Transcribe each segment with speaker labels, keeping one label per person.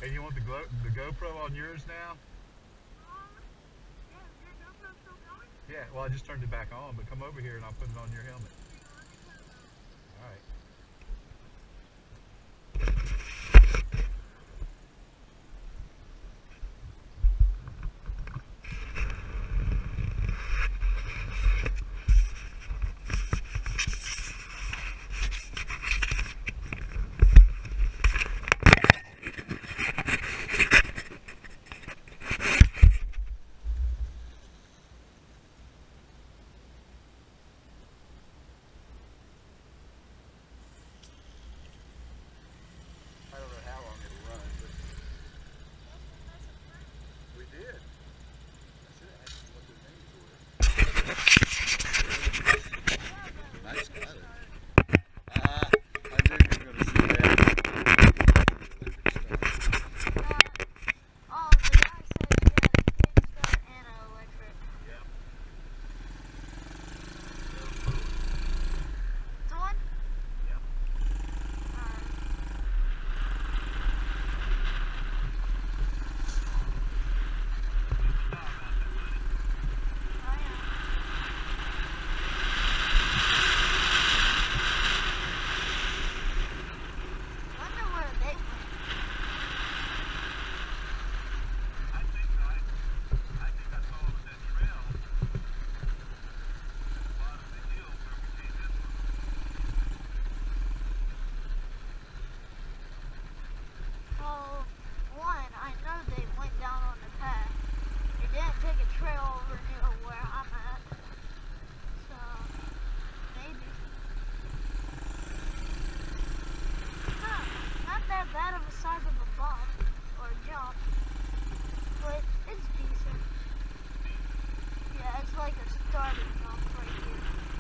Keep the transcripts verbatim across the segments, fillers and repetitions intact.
Speaker 1: And you want the, Glo the GoPro on yours now? Yeah, well, I just turned it back on, but come over here and I'll put it on your helmet. All right. I don't know how long it'll run, but we did. I should have asked them what their names were. Nice got it. Ah, I knew you were going to see that.
Speaker 2: Oh, the guy said he had a kickstart and an electric.
Speaker 1: Yeah.
Speaker 2: The one?
Speaker 1: Yeah.
Speaker 2: Alright. Oh, yeah. Wonder where they went.
Speaker 1: I think I, I think I saw them that trail. Bottom of the hill where we came in from.
Speaker 2: Well, one, I know they went down on the path. They didn't take a trail over near where I'm at. So, maybe. Huh, not that bad of a size of a bump or a jump, but it's decent. Yeah, it's like a starting jump right here.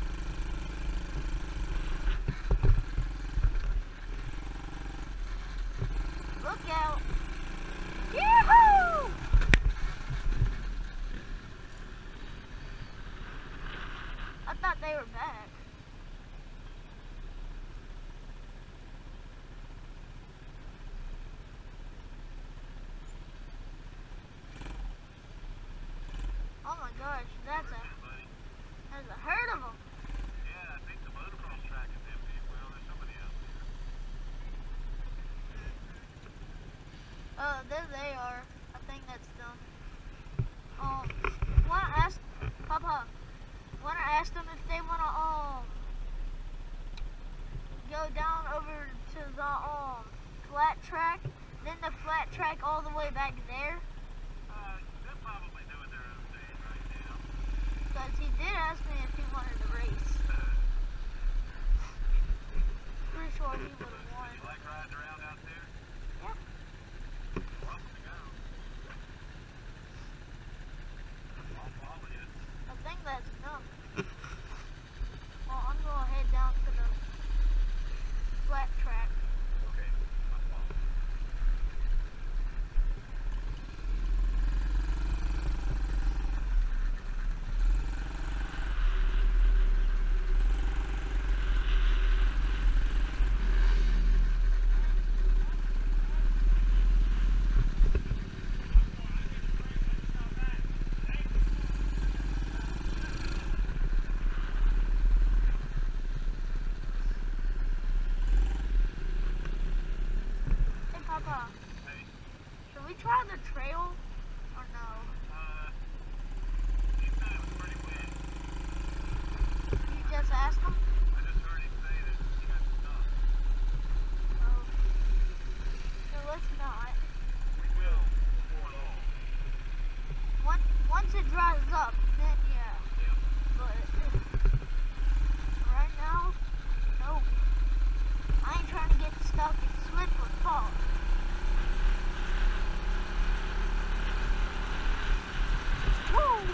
Speaker 2: Look out! Yee-hoo! I thought they were back. Oh my gosh, that's a there's a herd of them.
Speaker 1: Yeah, I think the motocross track is empty. Well, there's somebody else there.
Speaker 2: Oh, there they are. I think that's them. Um, when I asked Papa, when I asked them if they wanna um go down over to the um flat track, then the flat track all the way back there,
Speaker 1: Uh, they're probably doing their own thing right now.
Speaker 2: because he did ask me if he wanted to race. Pretty sure he would have won.
Speaker 1: You like riding around out there?
Speaker 2: Yeah.
Speaker 1: Welcome to go. I'll follow you.
Speaker 2: I think that's them. Well, I'm gonna head down to the flat track.
Speaker 1: Okay, I'll follow.
Speaker 2: Hey, Papa,
Speaker 1: Hey,
Speaker 2: should we try the trail or no?
Speaker 1: uh, he said it was pretty windy.
Speaker 2: You just asked him?
Speaker 1: I just heard him say that he got stuck.
Speaker 2: Oh. So let's not.
Speaker 1: We will before long.
Speaker 2: Once, once it dries up, then yeah.
Speaker 1: Yeah.
Speaker 2: But right now, no. I ain't trying to get stuck and slip or fall. Woo!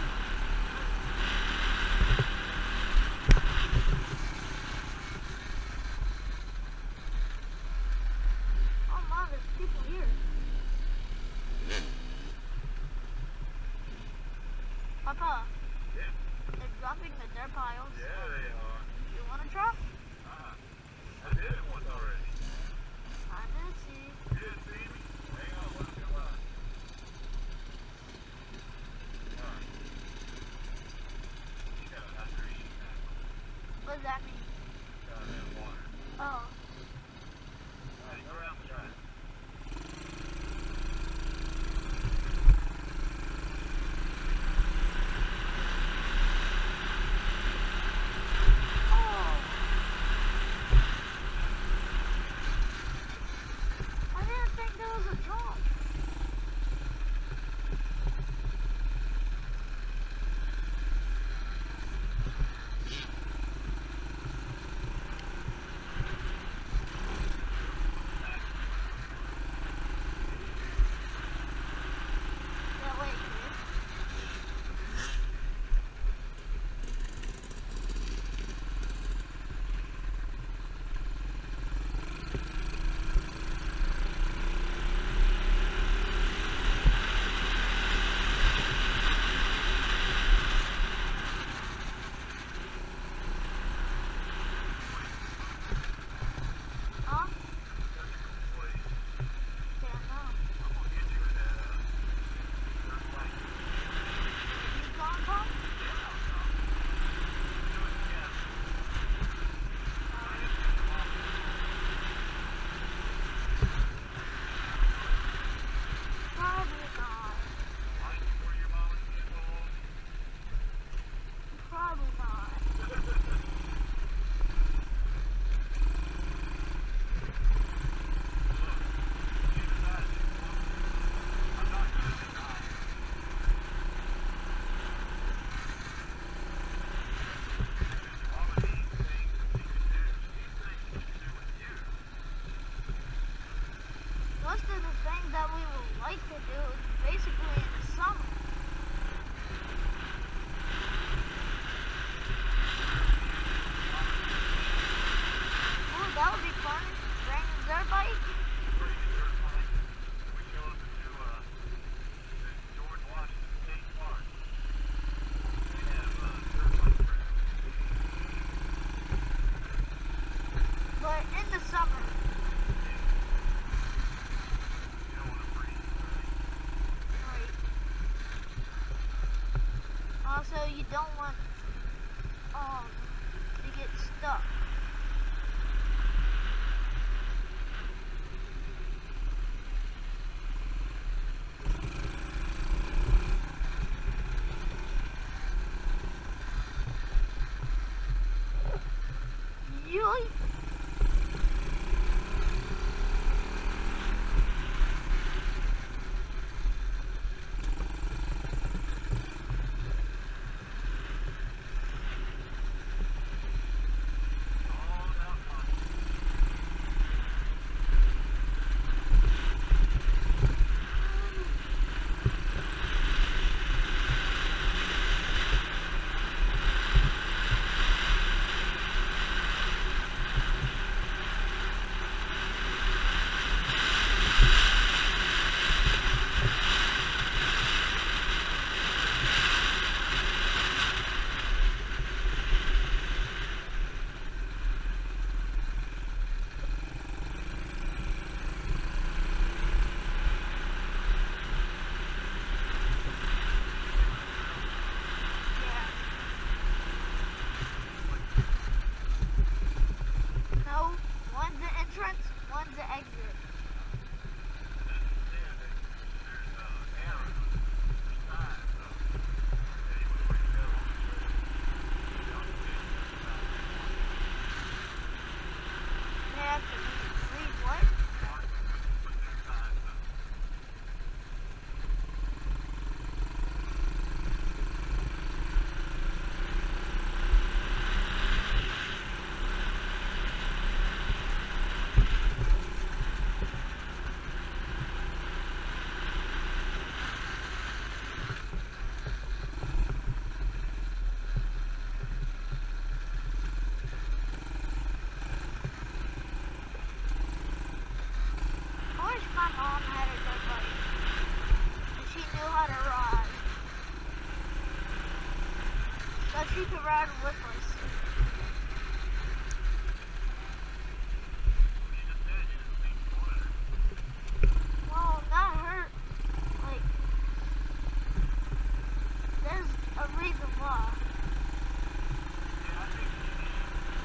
Speaker 2: Oh my, there's people here. Papa,
Speaker 1: Yeah.
Speaker 2: they're dropping the dirt piles.
Speaker 1: Yeah, they are.
Speaker 2: You wanna drop?
Speaker 1: Uh-huh. I did it once already.
Speaker 2: I did see.
Speaker 1: You didn't see me? Hang on,
Speaker 2: does that mean?
Speaker 1: Goddamn water.
Speaker 2: Oh.
Speaker 1: Alright, go around the track.
Speaker 2: Oh. I didn't think there was a jump. Yeah, wait, dude. Huh? Yeah, no. You gone, Tom? Probably not. Probably not. Most of the things that we would like to do is basically in the summer. Ooh, that would be fun. Bring a dirt bike. But in the summer. Right. Also, you don't want um to get stuck. Yoink. Yeah. No, one's the entrance, one's the exit. They have to read what? I wish my mom had a dirt bike. And she knew how to ride. So she could ride with us. Well, not her. Like, there's a reason why.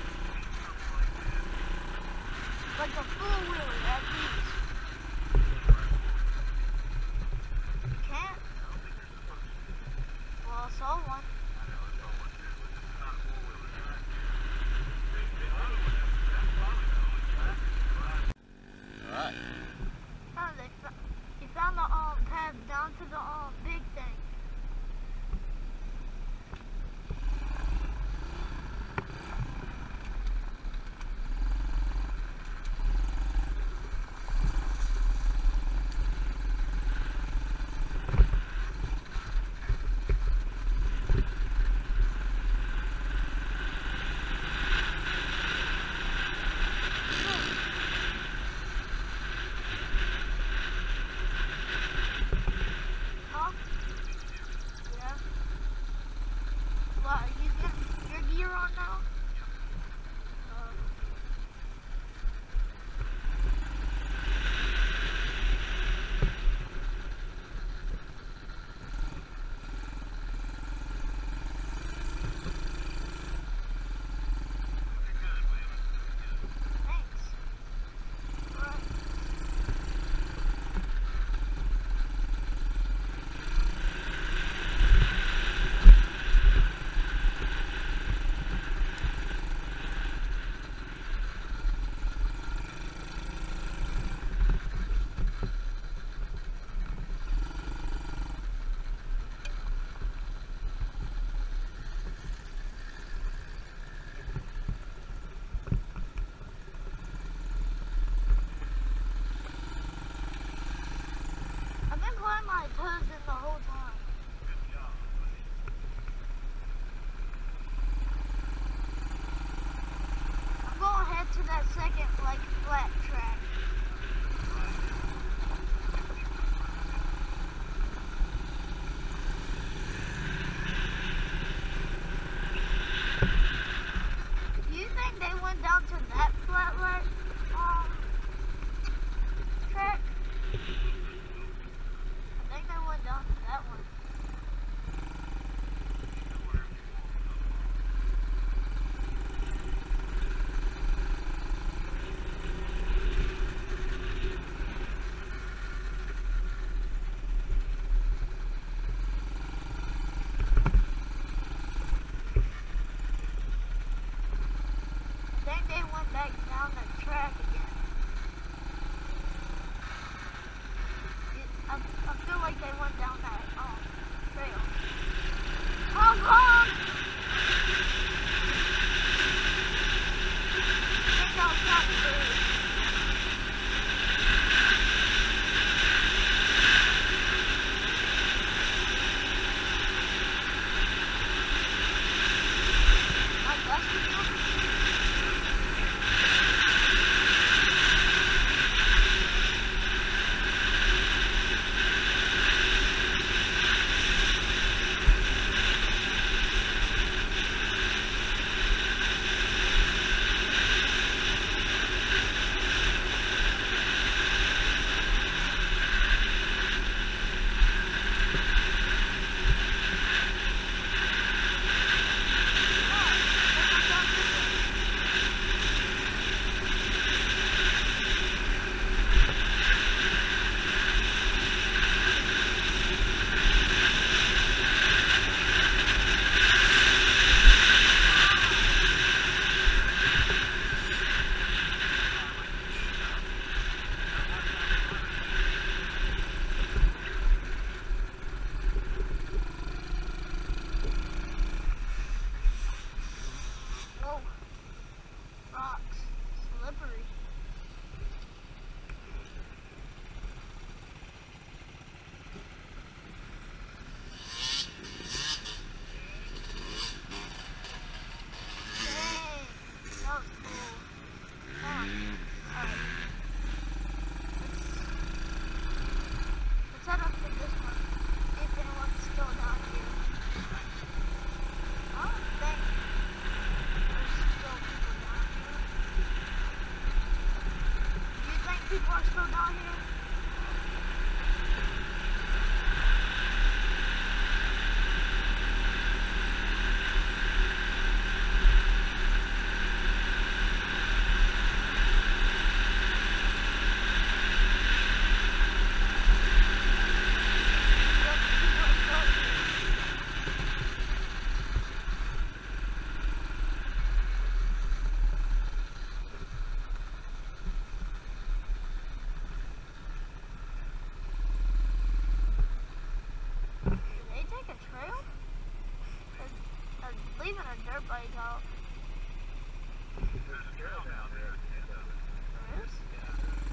Speaker 2: bike out.
Speaker 1: There's a trail down there at the end of it.
Speaker 2: There is?
Speaker 1: Yeah.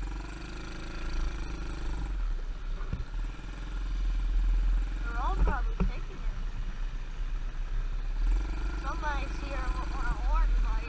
Speaker 2: They're all probably taking it. Somebody's here on a orange bike.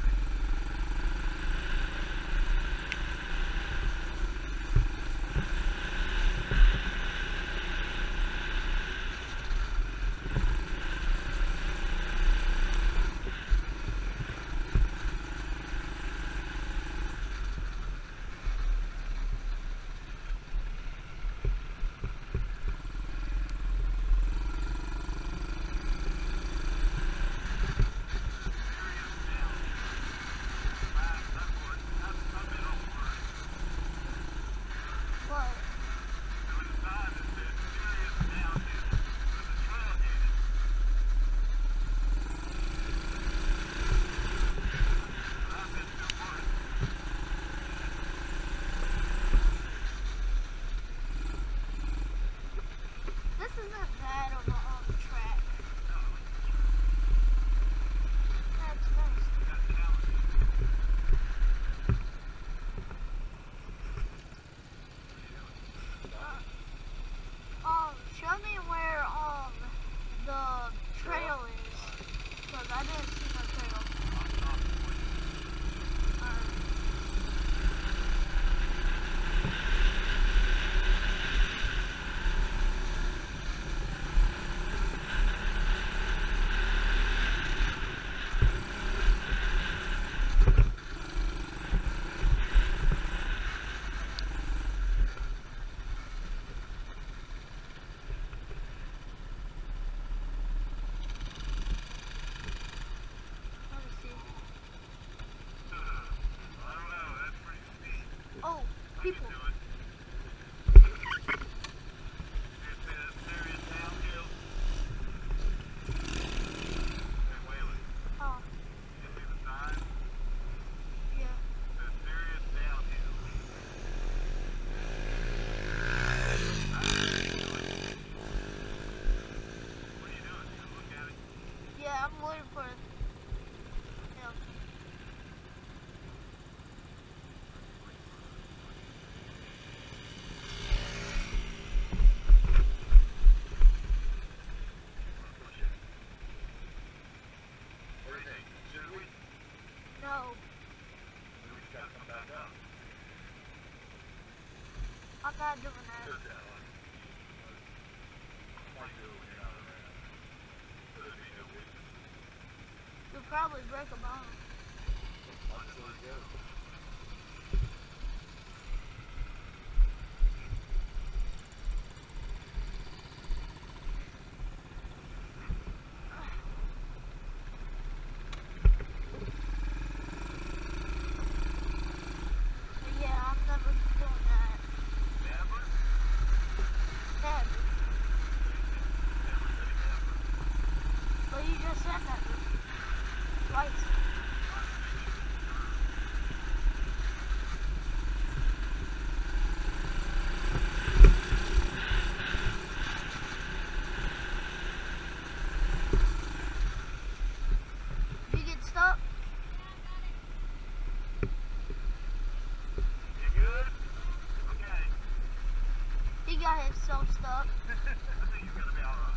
Speaker 2: People. Oh. Yeah. Yeah, I'm waiting for it. Yeah. No. I'm not doing that. You'll probably break a bone. Yeah, I'm never doing that. Never? Never. But you just said that. Twice. You get stuck?
Speaker 1: You good? Okay.
Speaker 2: He got himself stuck.
Speaker 1: I think you're gonna be alright.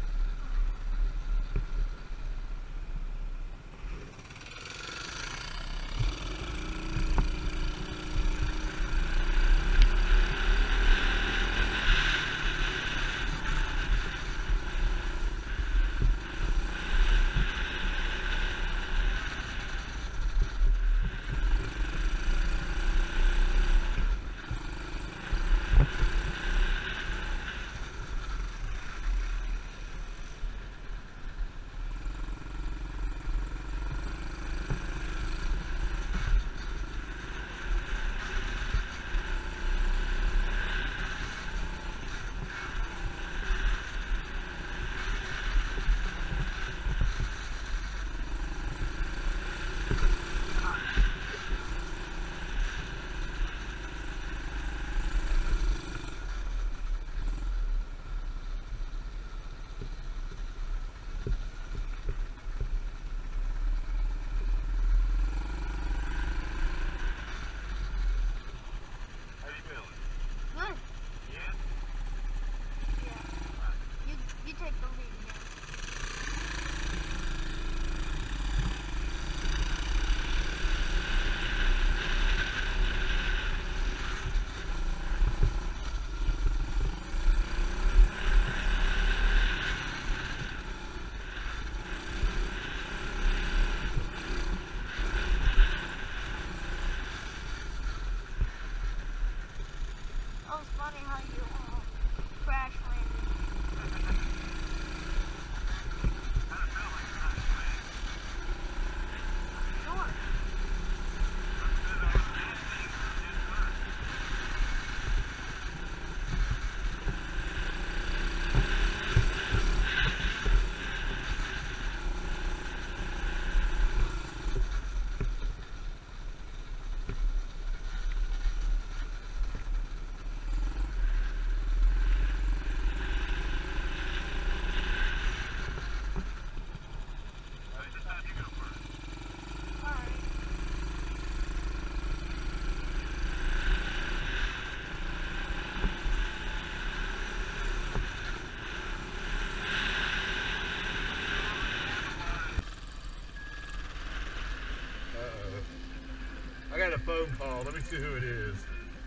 Speaker 1: phone call. Let me see who it is.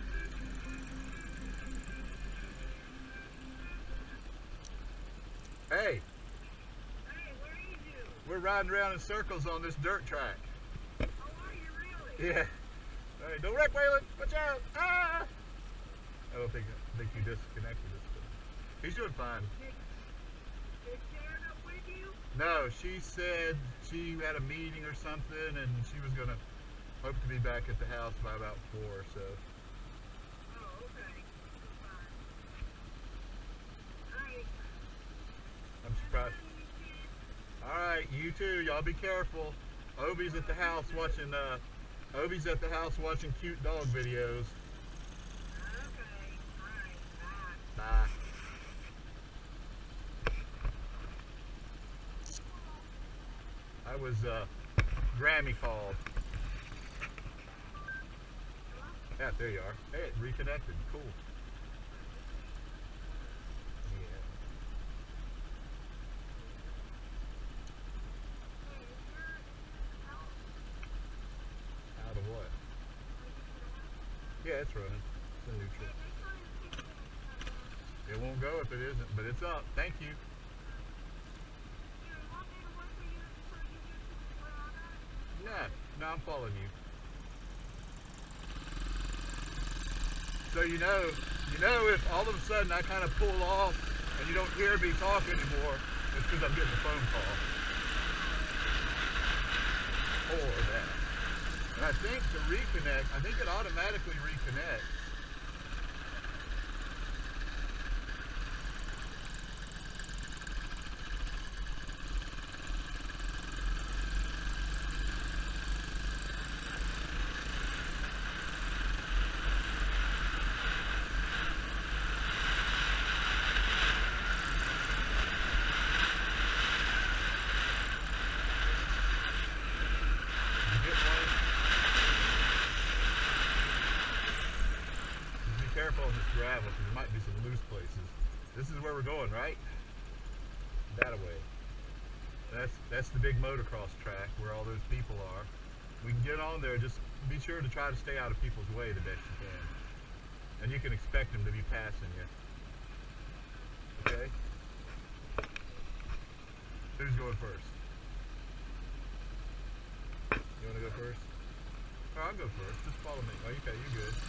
Speaker 1: Hey.
Speaker 3: Hey, where are you?
Speaker 1: We're riding around in circles on this dirt track.
Speaker 3: Oh, are you really?
Speaker 1: Yeah. All right, don't wreck, Waylon. Watch out. Ah! I don't think, I think you disconnected us. But he's doing fine.
Speaker 3: Is Sharon up with you?
Speaker 1: No, she said she had a meeting or something and she was going to hope to be back at the house by about four or so.
Speaker 3: Oh, okay. Fine. Alright.
Speaker 1: I'm surprised. Alright, you too. Y'all be careful. Obi's at the house watching, uh, Obi's at the house watching cute dog videos.
Speaker 3: Okay. Alright. Bye.
Speaker 1: Bye. I was, uh, Grammy called. Yeah, there you are. Hey, it reconnected. Cool. Yeah. Out of what? Yeah, it's running. It's in neutral. It won't go if it isn't, but it's up. Thank you. No, no, I'm following you. So you know, you know if all of a sudden I kind of pull off and you don't hear me talk anymore, it's because I'm getting a phone call. Or that. And I think to reconnect, I think it automatically reconnects. Careful on this gravel because there might be some loose places. This is where we're going, right? That way. That's that's the big motocross track where all those people are. We can get on there. Just be sure to try to stay out of people's way the best you can, and you can expect them to be passing you. Okay. Who's going first? You want to go first? Oh, I'll go first. Just follow me. Oh, okay, you're good.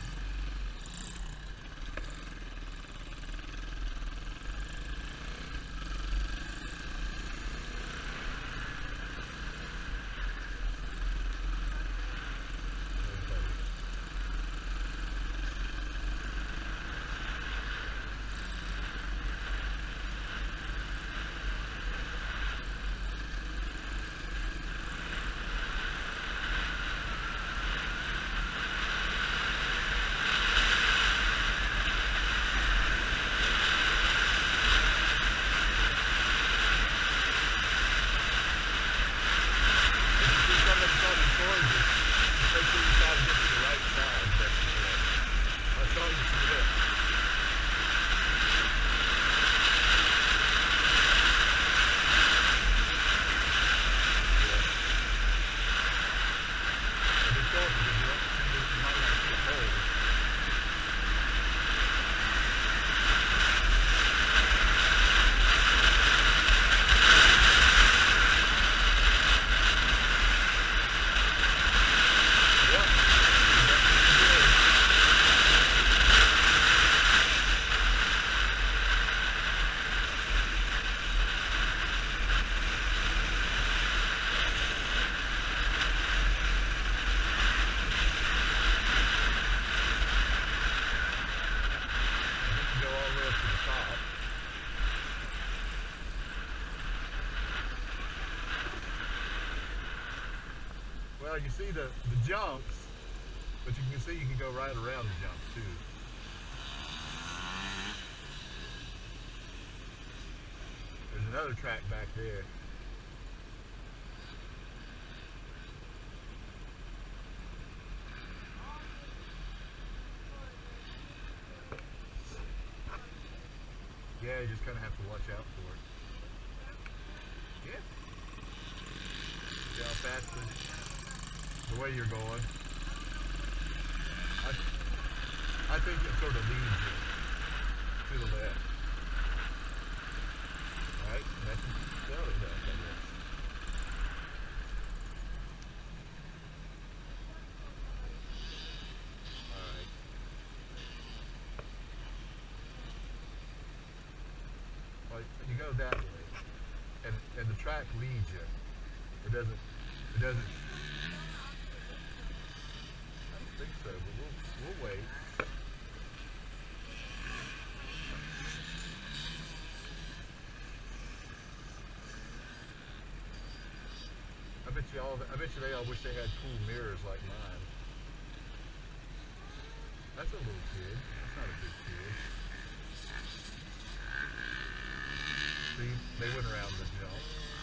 Speaker 1: Well, you see the, the jumps, but you can see you can go right around the jumps too. There's another track back there. Yeah, you just kind of have to watch out for it. Yeah. See how fast the, the way you're going. I, I think it sort of leads you to the left. Right? And that's well, it does, I guess. Alright. Well, you go that way. And and the track leads you. It doesn't it doesn't I don't think so, but we'll we'll wait. I bet you all I bet you they all wish they had cool mirrors like mine. That's a little kid. That's not a big kid. See, they went around the jump.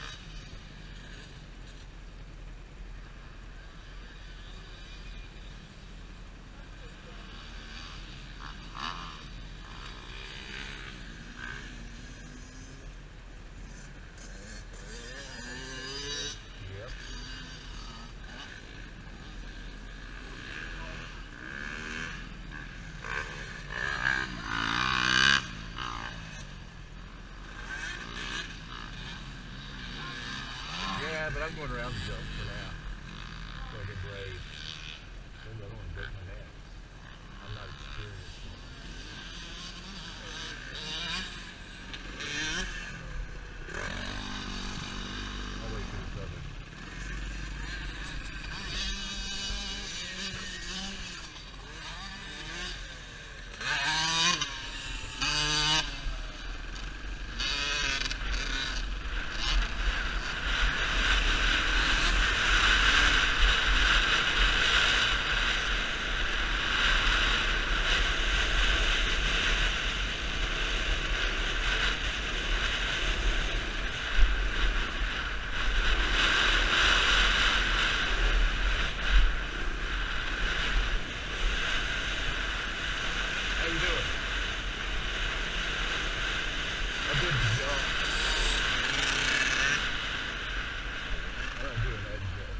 Speaker 1: Yep. Yeah, but I'm going around the jump for now. So I get brave. Maybe I don't want to break my neck. I'm not experienced. I'll wait till it's over. How you doing? I did the jump. I'm not doing that jump.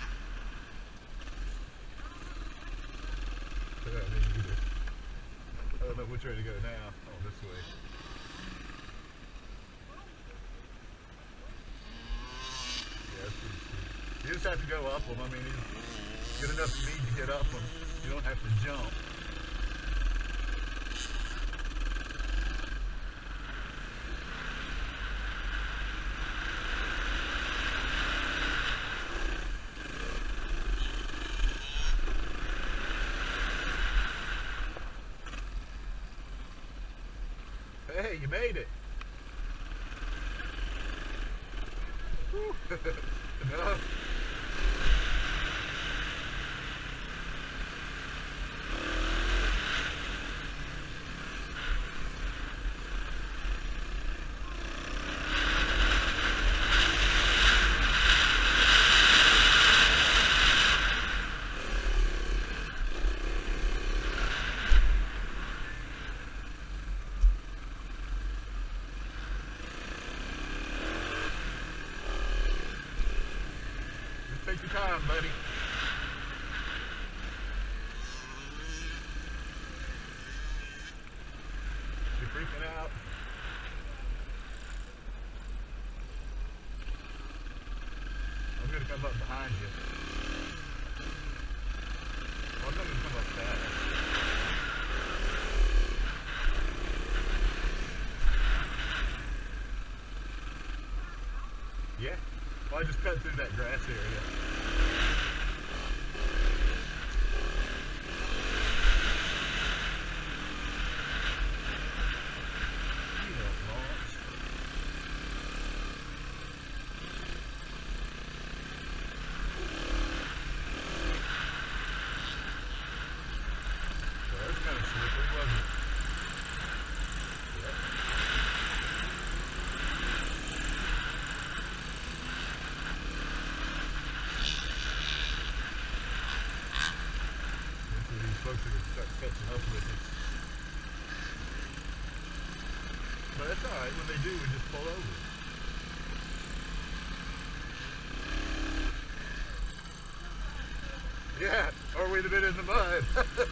Speaker 1: I don't need either. I don't know which way to go now. Oh, this way. Yeah, that's pretty steep. You just have to go up them. I mean, you get enough speed to get up them. You don't have to jump. Hey, you made it. Whew. Enough. Take your time, buddy. You're freaking out. I'm gonna come up behind you. Well, I'm not gonna come up fast. Yeah. Well, I just cut through that grass area. You know, Lawrence. Well, that was kind of slippery, wasn't it? Yep. Folks are going to start catching up with us. But that's alright, when they do, we just pull over. Yeah, or we'd have been in the mud.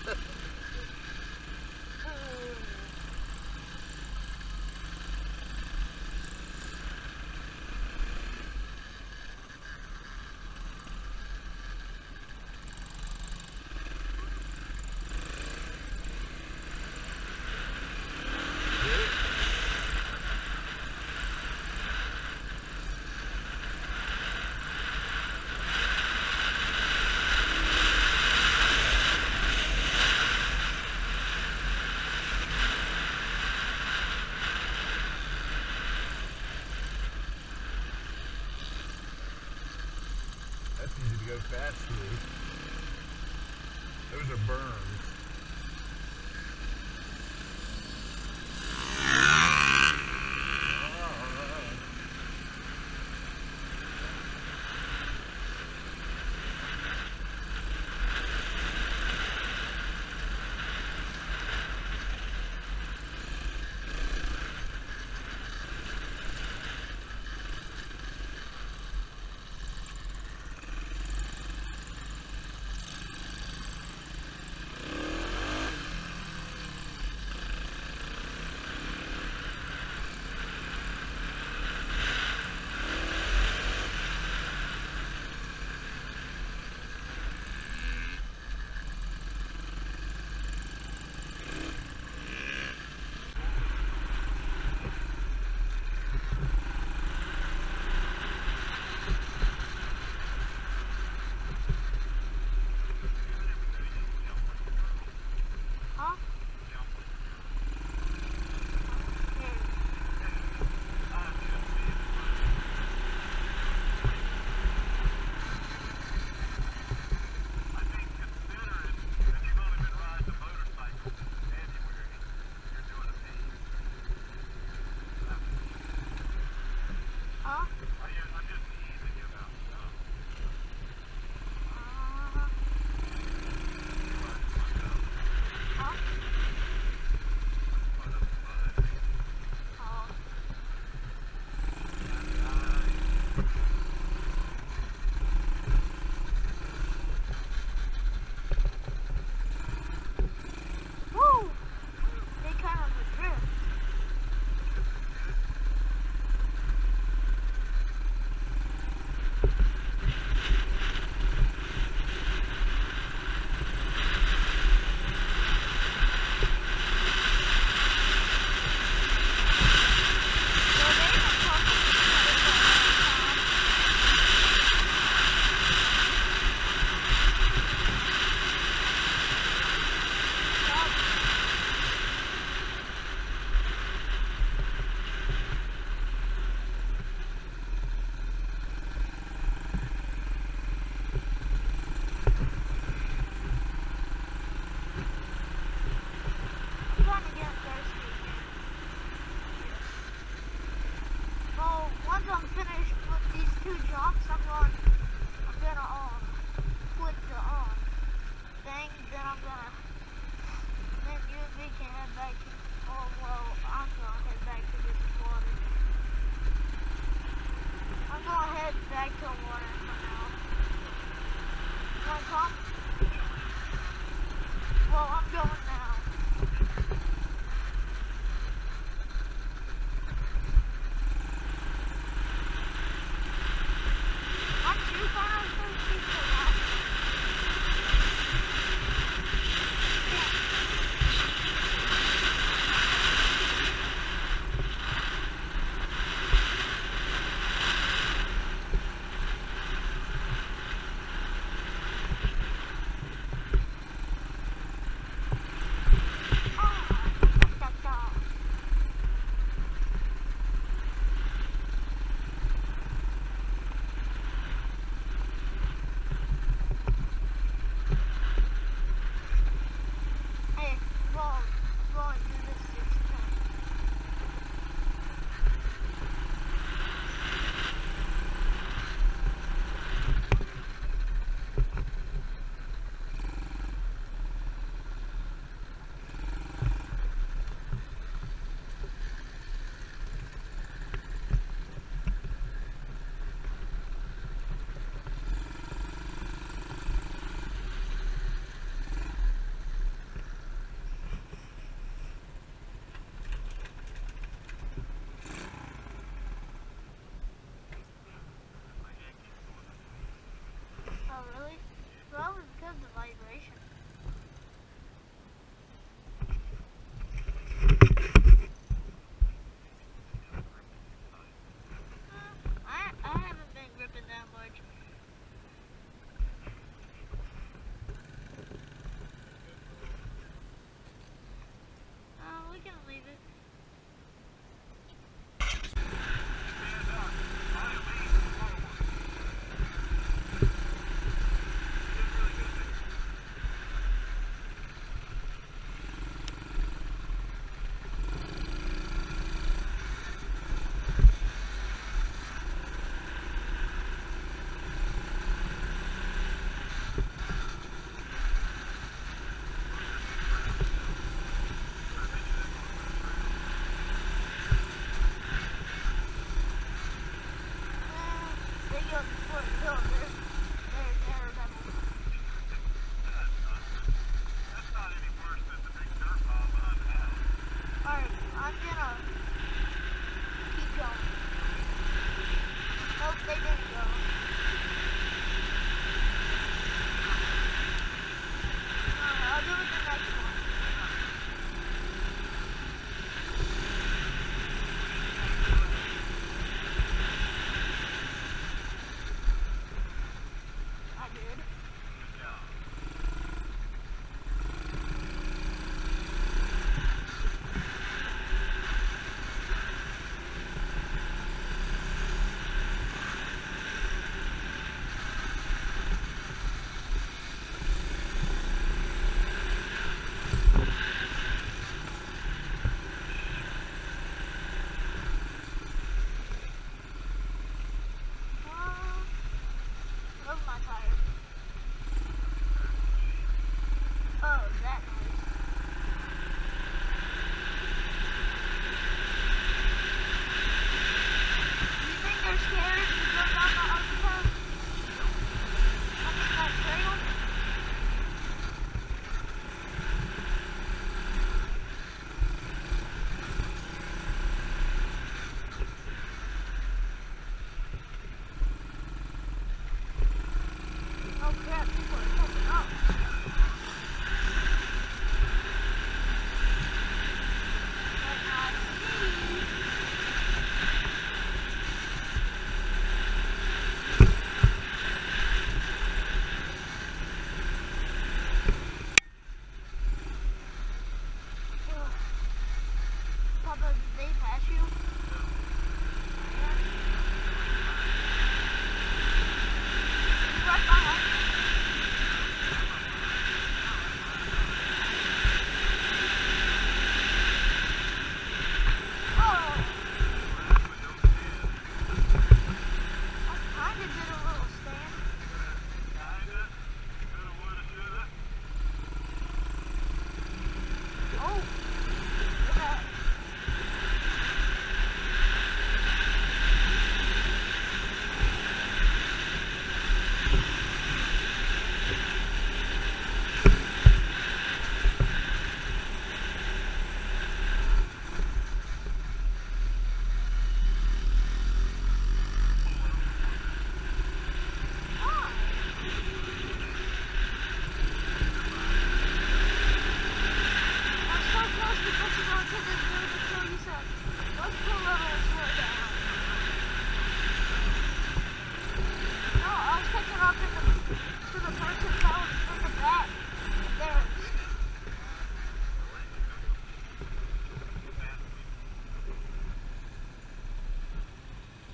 Speaker 1: That's easy to go fast through. Those are berms.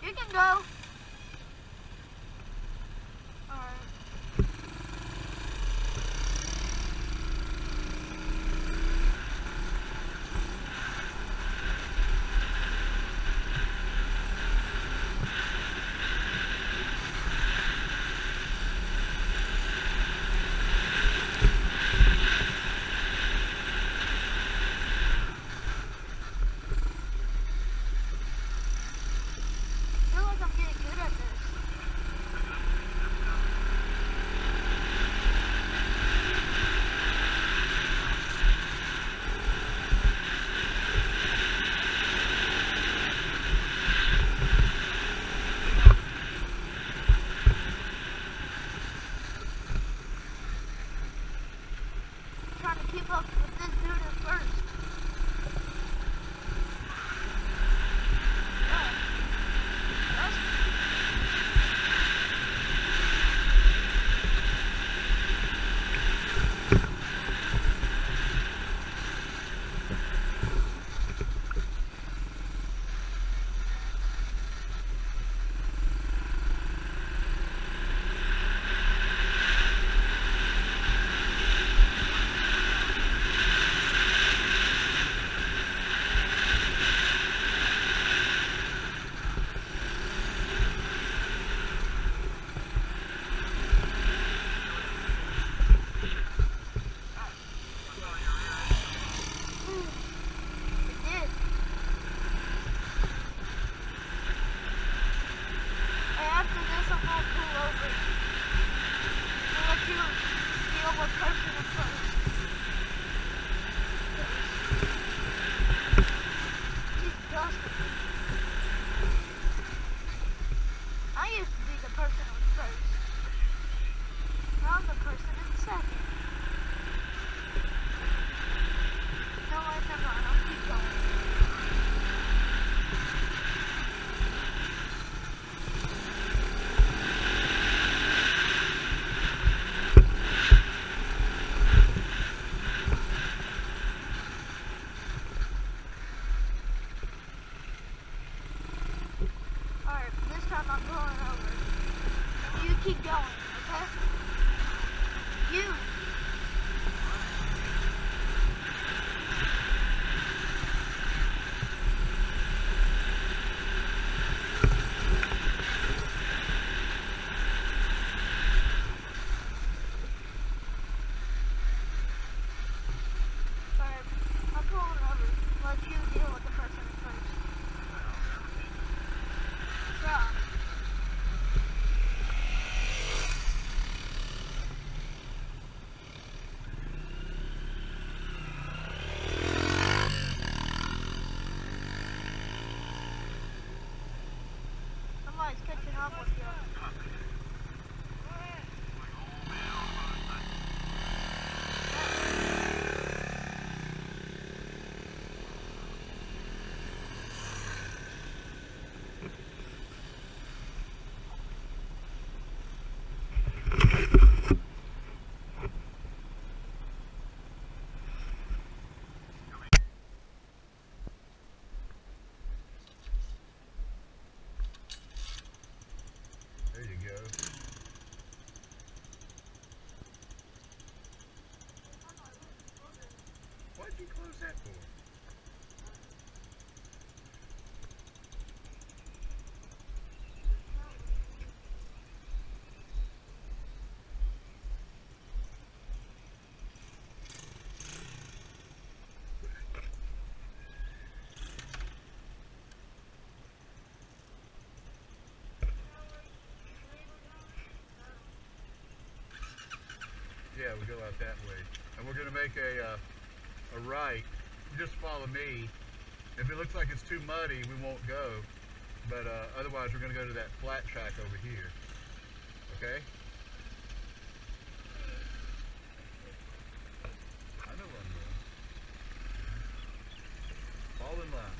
Speaker 2: You can go. Alright. I feel like I'm getting good at this. Trying to keep up with this dude at first. Yeah. That's It did. Hey, after this, I'm gonna pull over and let you deal with person at first. She's dusty. I used to be the person on first. Now I'm the person in second. No, I never. I'll keep going. Alright, this time I'm going over. And you keep going, okay? You. Alright, I'm pulling over. Let you deal with the person first. Stop. Somebody's catching up with you.
Speaker 1: There you go. Why'd you close that door? Yeah, we go out that way. And we're going to make a, uh, a right. You just follow me. If it looks like it's too muddy, we won't go. But uh, otherwise, we're going to go to that flat track over here. Okay? I know where I'm going. Fall in line.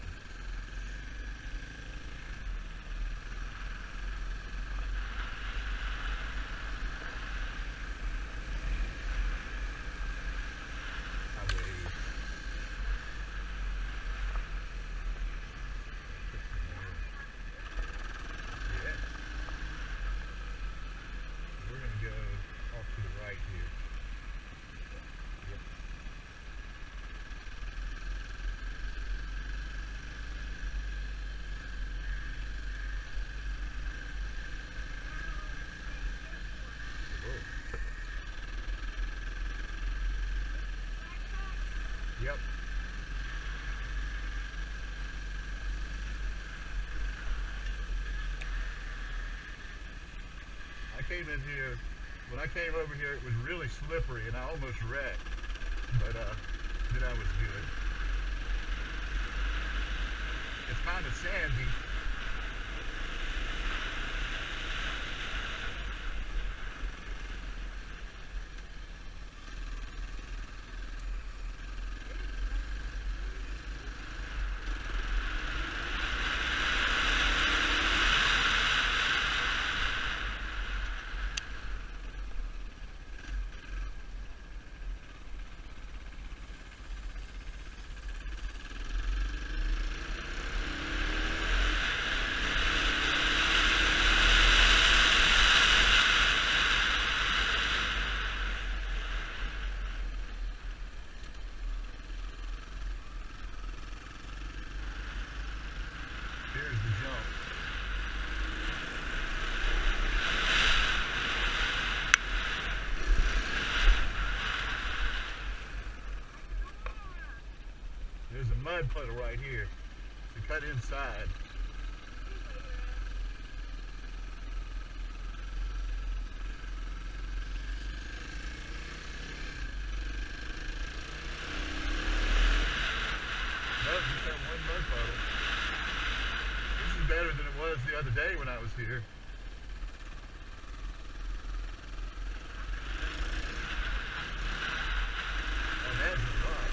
Speaker 1: came in here, when I came over here, it was really slippery and I almost wrecked. But uh, then I was good. It's kind of sandy. Here's the jump. There's a mud puddle right here. So cut inside. Nope, just that one mud puddle. This is better than it was the other day when I was here. Oh, that's a lot.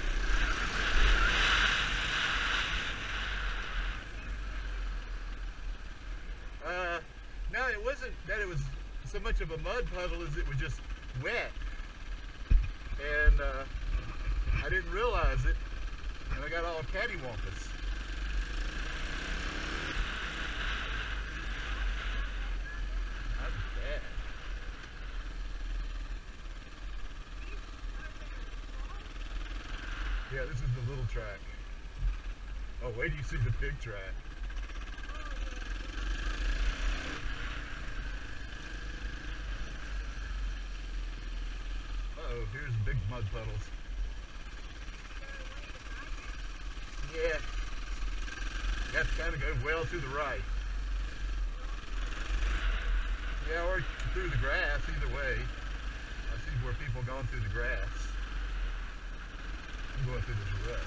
Speaker 1: Uh, no, it wasn't that it was so much of a mud puddle as it was just wet. And uh, I didn't realize it. And I got all cattywampus. That's bad. Yeah, this is the little track. Oh, wait till you see the big track. Uh-oh, here's big mud puddles. Yeah, you have to kind of go well to the right. Yeah, or through the grass, either way. I see where people are going through the grass. I'm going through the rut.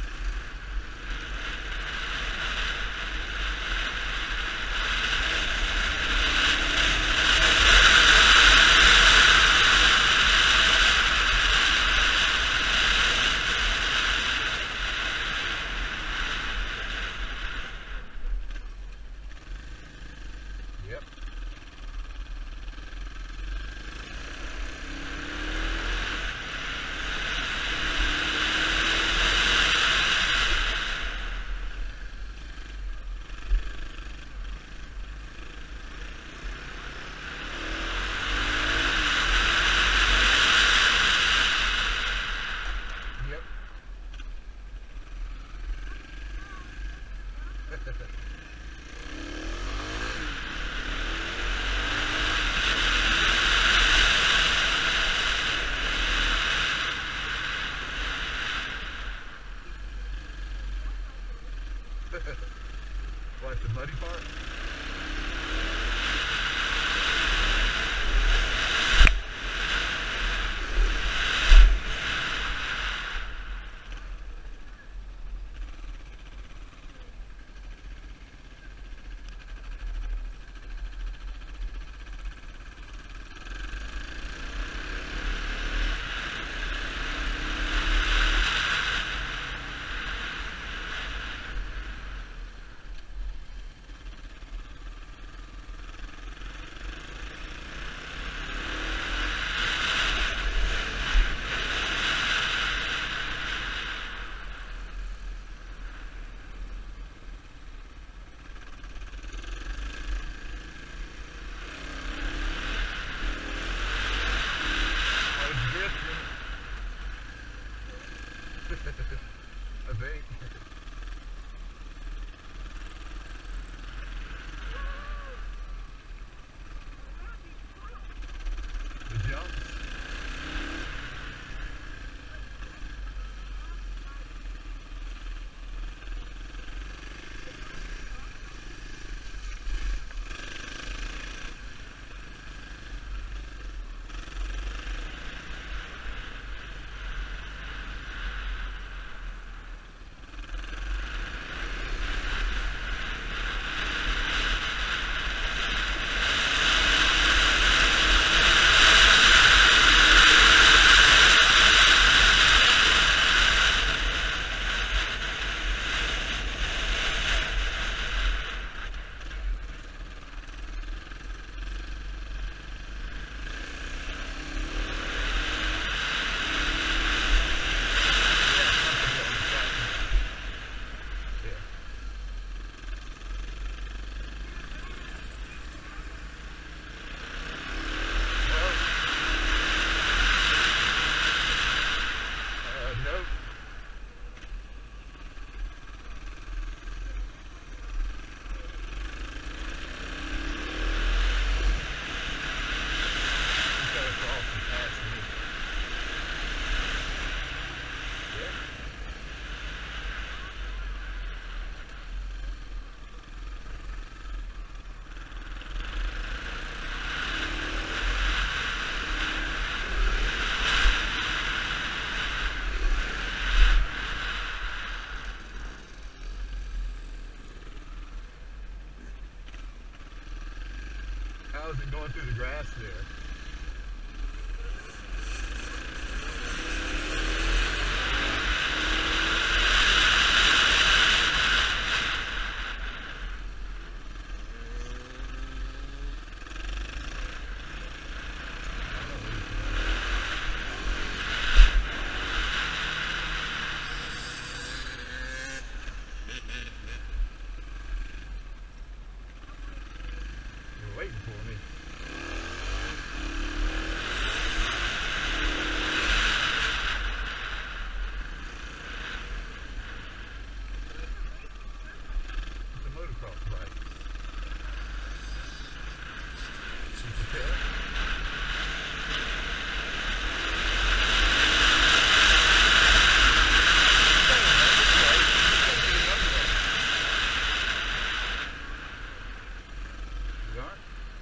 Speaker 1: Yep. Yep. How is it going through the grass there? You're waiting for me. It's a motocross bike. You prepare? You aren't?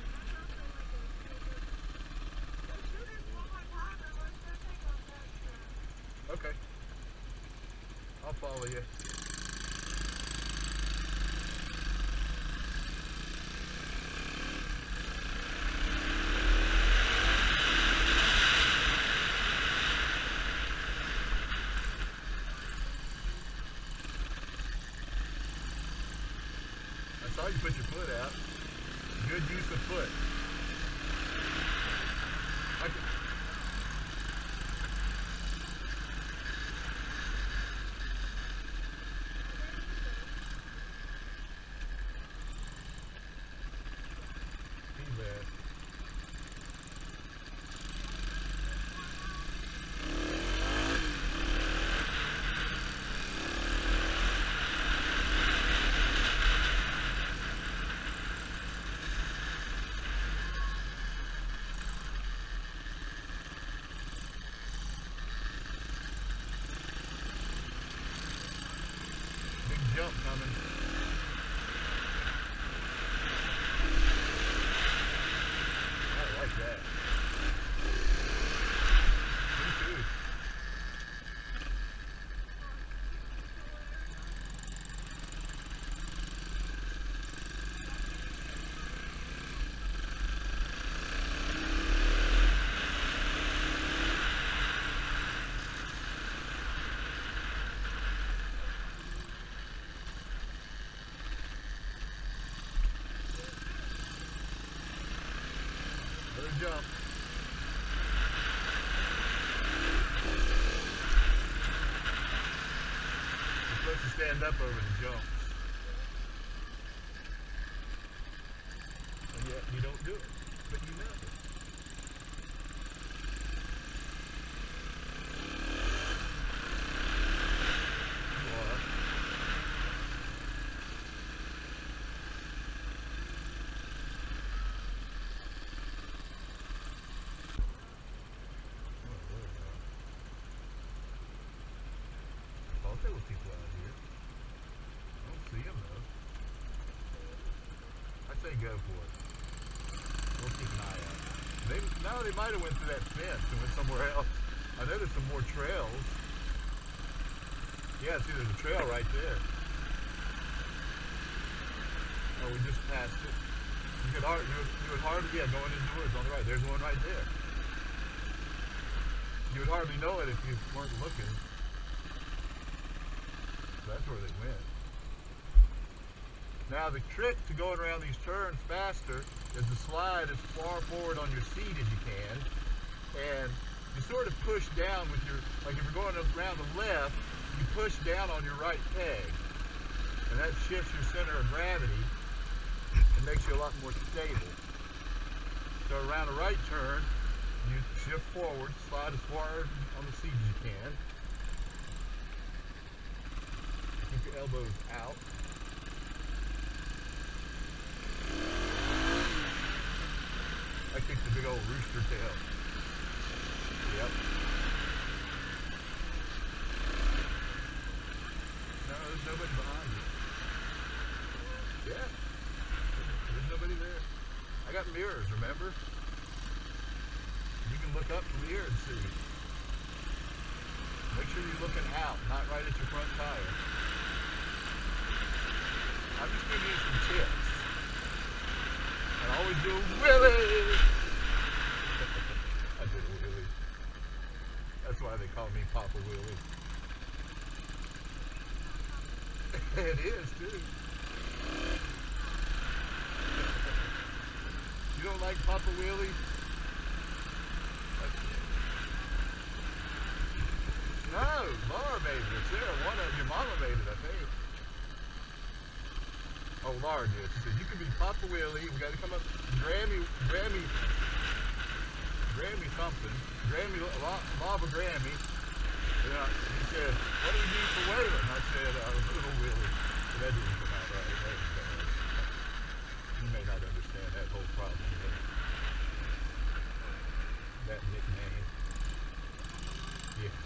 Speaker 1: Okay. I'll follow you. I saw you put your foot out. Good use of foot. I can, be there. Big jump coming. I like that. Me too. Let her jump. You're supposed to stand up over the jumps. And yet you don't do it. But you know it. You are. I thought there were people out here. I don't see them though. I say go for it. We'll keep an eye out. They, now they might have went through that fence and went somewhere else. I know there's some more trails. Yeah, see there's a trail right there. Oh, we just passed it. You could hardly, you would, you would hardly, yeah, going indoors on the right. There's one right there. You would hardly know it if you weren't looking. That's where they went. Now the trick to going around these turns faster is to slide as far forward on your seat as you can, and you sort of push down with your, like if you're going around the left, you push down on your right peg, and that shifts your center of gravity and makes you a lot more stable. So around a right turn, you shift forward, slide as far on the seat as you can. Keep your elbows out. I kicked the big old rooster tail. Yep. No, there's nobody behind you. Yeah. There's nobody there. I got mirrors, remember? You can look up from here and see. Make sure you're looking out, not right at your front tire. I'm just giving you some tips. And always did a wheelie. I did a wheelie. That's why they call me Papa Willie. It is, too. You don't like Papa Willie? No, Laura made it. Sarah, one of your mama made it, I think. Oh, Laura did. She said, you can be Papa Willie. We got to come up. Grammy, Grammy, Grammy something. Grammy, Lava Grammy. And I, he said, what do you need for Waylon? I said, uh, Little Willie. But that didn't come out right. That was bad. You may not understand that whole problem. But that nickname. Yeah.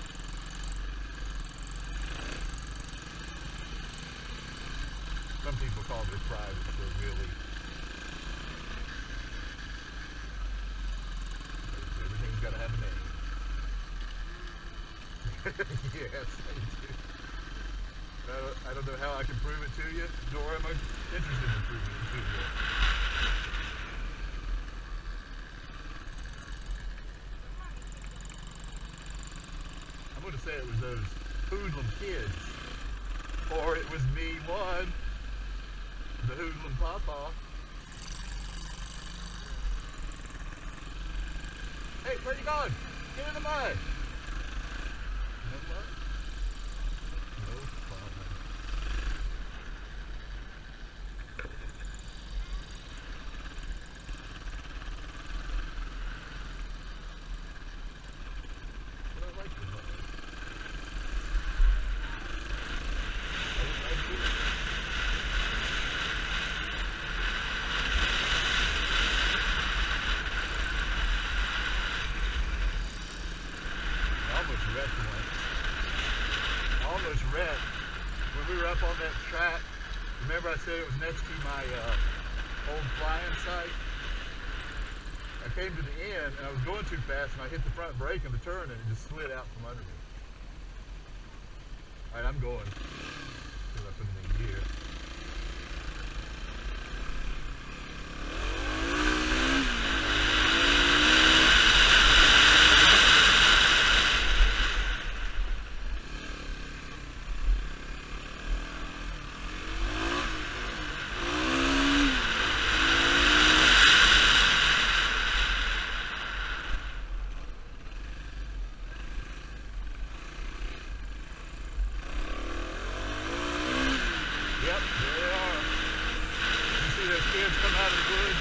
Speaker 1: Some people call it private for Willie. Everything's got to have a name. Yes, I do. I don't, I don't know how I can prove it to you, nor am I interested in proving it to you. I'm going to say it was those hoodlum kids, or it was me, one, the hoodlum pawpaw. Hey, where you going? Get in the mud. No mud? No fun. But I like the mud. I, I do. Almost wrecked once. Almost wrecked. When we were up on that track, remember I said it was next to my uh, old flying site? I came to the end and I was going too fast and I hit the front brake in the turn and it just slid out from under me. Alright, I'm going. See if I put it in gear. Yep, there they are. You see those kids come out of the woods?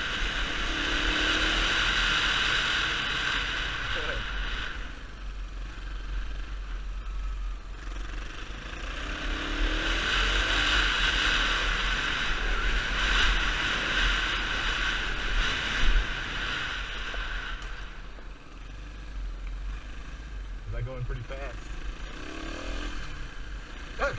Speaker 1: Was I going pretty fast? Hey!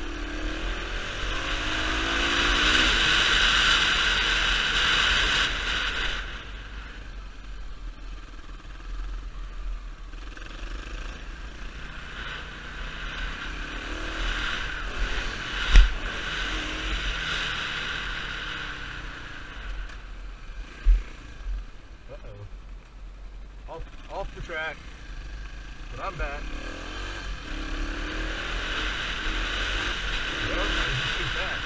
Speaker 1: Uh-oh. Off, off the track. But I'm back. Well, I was too fast.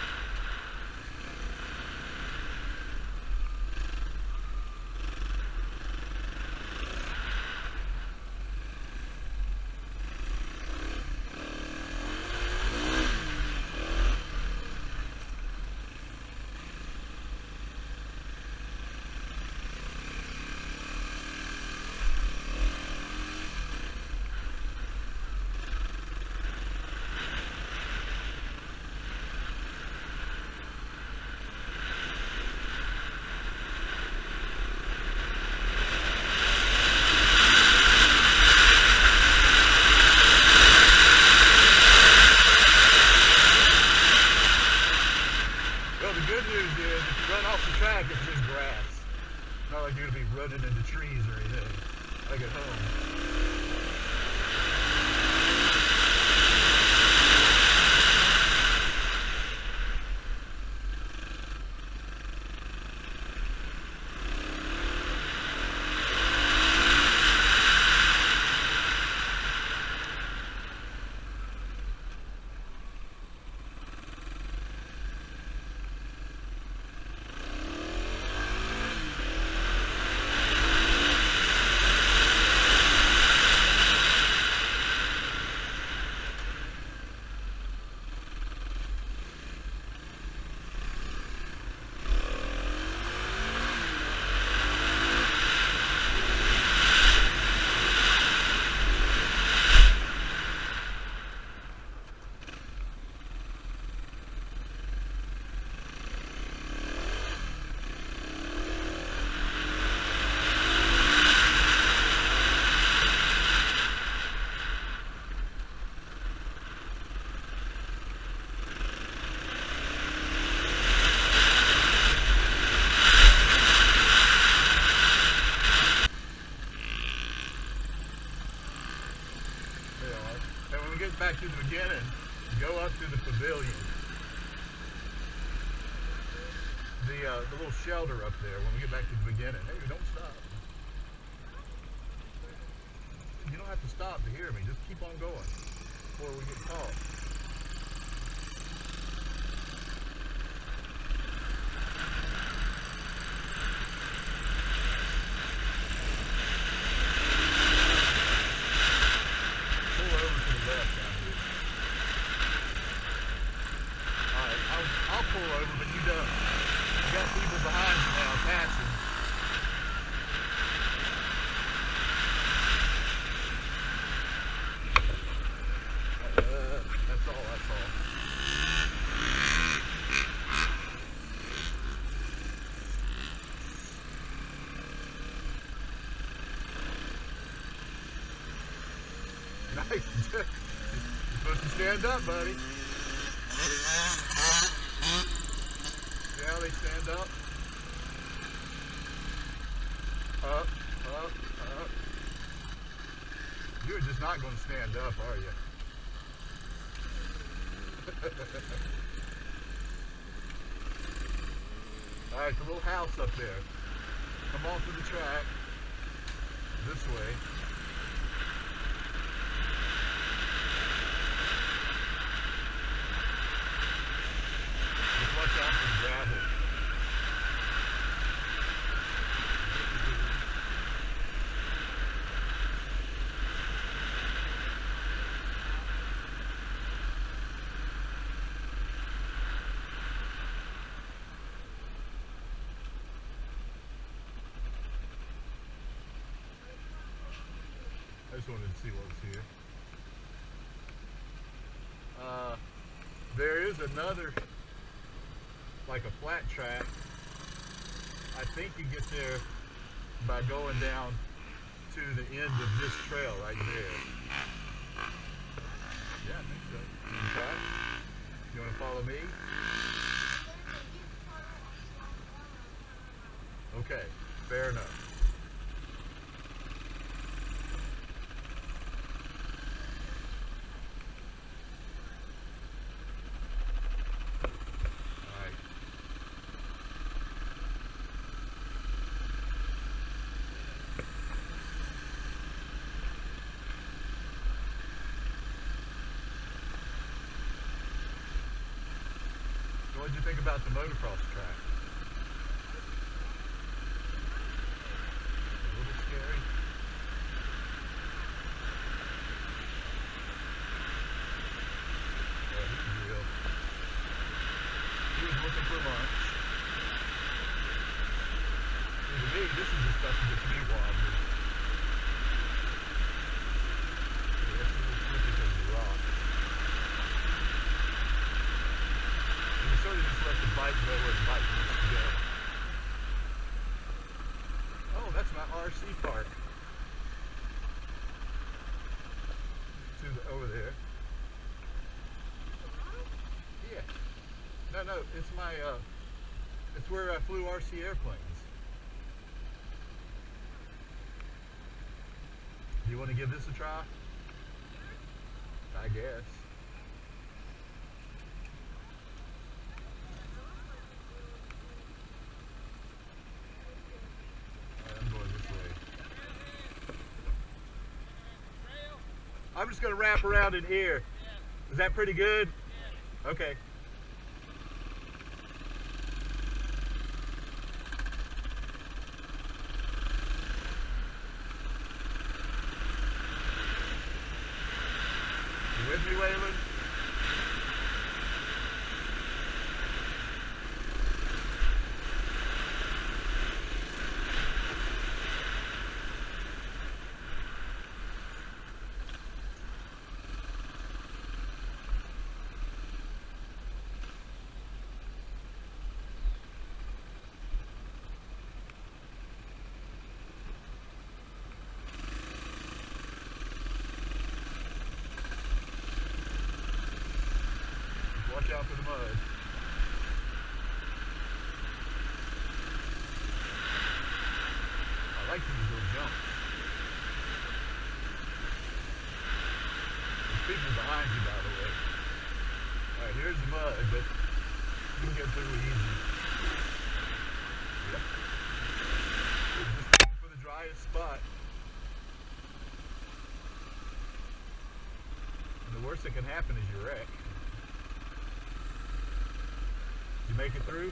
Speaker 1: Well, the good news is, if you run off the track, it's just grass. Not like you're going to be running into trees or anything, like at home. beginning, go up to the pavilion. The, uh, the little shelter up there when we get back to the beginning. Hey, don't stop. You don't have to stop to hear me. Just keep on going before we get caught. Pull over to the left down here. Alright, I'll, I'll pull over, but you don't. You got people behind you now passing. Uh, that's all, that's all. Nice. You're supposed to stand up, buddy. See how they stand up? Up, up, up. You're just not going to stand up, are you? Alright, the little house up there. Come off of the track. This way. Just watch out for the gravel. I just wanted to see what was here. Uh, there is another, like a flat track. I think you get there by going down to the end of this trail right there. Yeah, I think so. Okay. You want to follow me? Okay, fair enough. What did you think about the motocross track? A little scary. Yeah, this is real. He was looking for lunch. And to me, this is the stuff that gets me wobbly. Yeah, that's a little slippy because of the rocks. Sort of just let the bike go where the bike needs to go. Oh, that's my R C park. To the, over there. Yeah. No, no, it's my, uh, it's where I flew R C airplanes. Do you want to give this a try? I guess. I'm just going to wrap around in here. Is that pretty good? Okay. You with me, Waylon? Watch out for the mud. I like these little jumps. There's people behind you, by the way. Here's the mud, but you can get through it easy. Yep. Just looking for the driest spot. And the worst that can happen is you wreck. You make it through?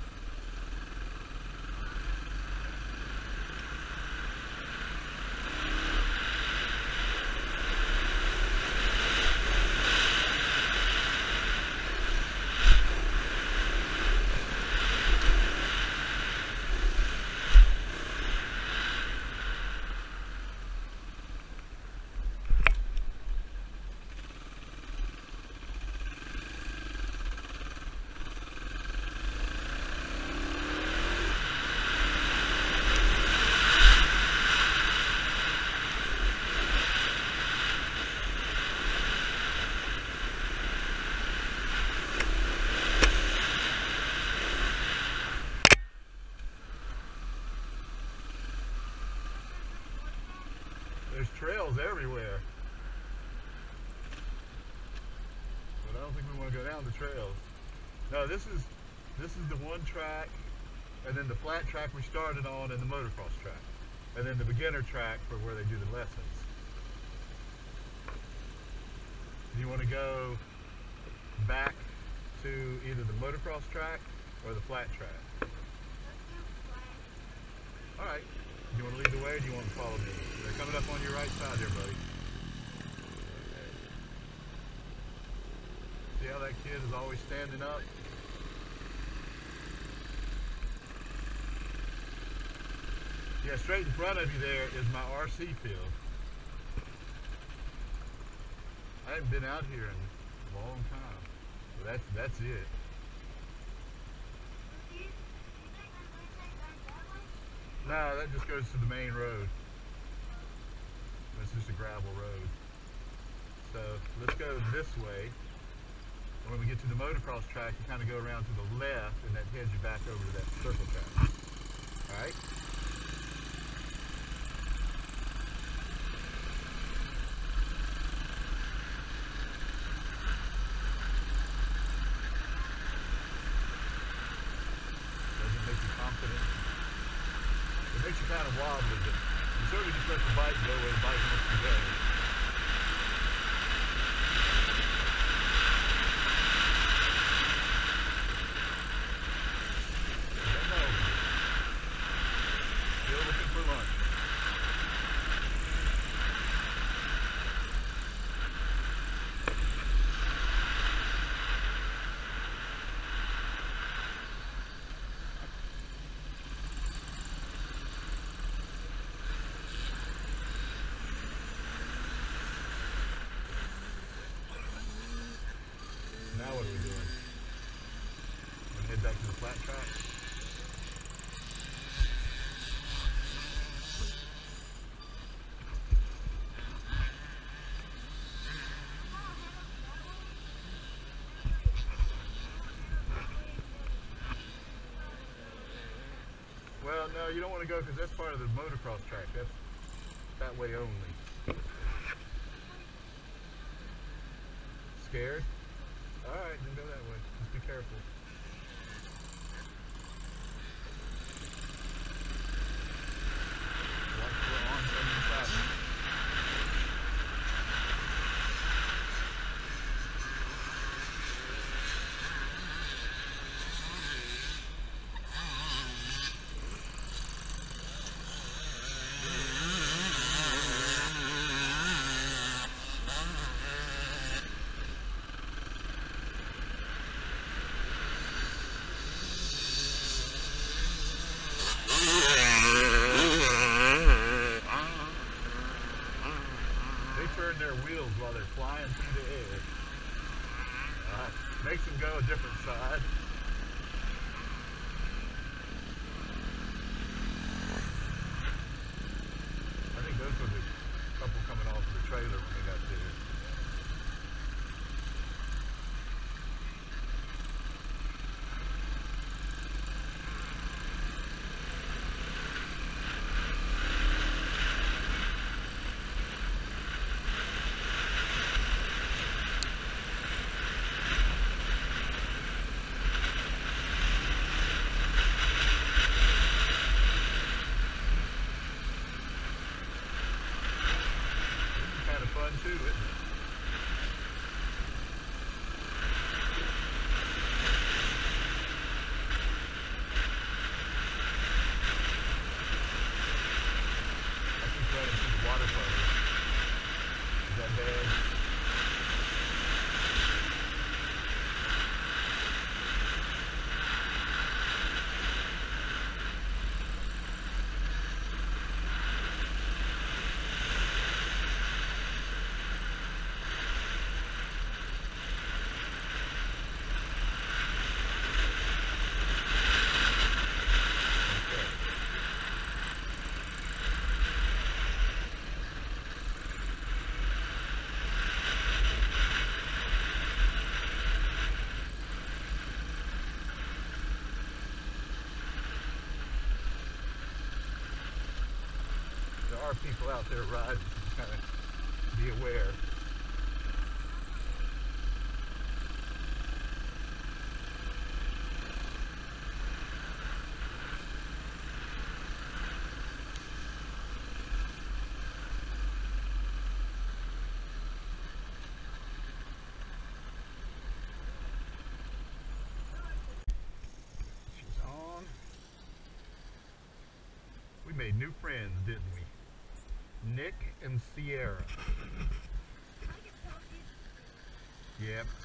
Speaker 1: There's trails everywhere. But I don't think we want to go down the trails. No, this is this is the one track, and then the flat track we started on, and the motocross track. And then the beginner track for where they do the lessons. Do you want to go back to either the motocross track or the flat track? Alright. Do you want to lead the way, or do you want to follow me? They're coming up on your right side there, buddy. See how that kid is always standing up? Yeah, straight in front of you there is my R C field. I haven't been out here in a long time. But that's, that's it. No, that just goes to the main road. It's just a gravel road. So let's go this way. And when we get to the motocross track, you kind of go around to the left, and that heads you back over to that circle track. All right? Doesn't make you confident. It makes you kind of wobbly, but you sort of just let the bike go where the bike wants to go. Still looking for lunch. Now what are we doing? We're gonna head back to the flat track. Well, no, you don't want to go because that's part of the motocross track. That's that way only. Scared? Alright, then go that way. Just be careful. Watch the arms on the side. Turn their wheels while they're flying through the air. Uh, makes them go a different side. I think those were the couple coming off the trailer when they got there. are people out there riding, so kind of be aware. She's on. We made new friends, didn't we? Nick and Sierra.
Speaker 3: I can tell you.
Speaker 1: Yep.